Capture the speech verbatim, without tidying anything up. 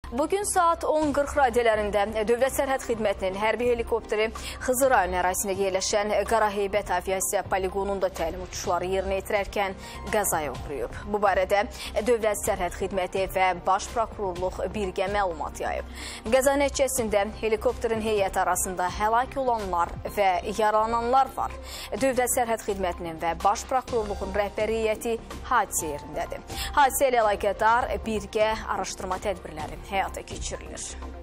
Bugün saat on qırx radələrində Dövlət Sərhəd Xidmətinin hərbi helikopteri Xızı rayon ərazisində yerləşən Qaraheybət aviasiya poligonunda təlim uçuşları yerinə yetirərkən qəzaya uğrayıb. Bu barədə Dövlət Sərhəd Xidməti və Baş Prokurorluq birgə məlumat yayıb. Qəza nəticəsində helikopterin heyəti arasında həlak olanlar və yaralananlar var. Dövlət Sərhəd Xidmətinin və Baş Prokurorluğun rəhbəri heyəti hadisə yerindədir. Hadisə ilə əlaqədar birgə araşdırma tədbirləri həyata keçirilir.